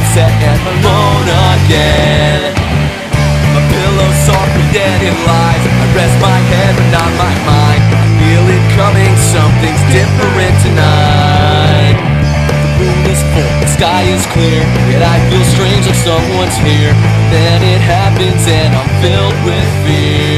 sunset and alone again. My pillow's soft and dead it lies. I rest my head but not my mind. I feel it coming, something's different tonight. The moon is full, the sky is clear, yet I feel strange like someone's here. Then it happens and I'm filled with fear.